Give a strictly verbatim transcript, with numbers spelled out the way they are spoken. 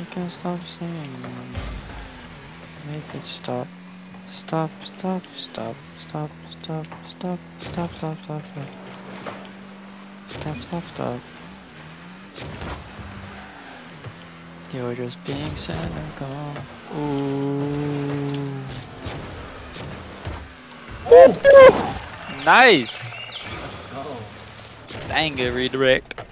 Make it stop singing. Make it stop. Stop, stop, stop, stop, stop, stop, stop, stop, stop, stop. Stop, stop, stop. You're just being cynical. Ooh. Oh! Nice! Let's go. Dang it, redirect.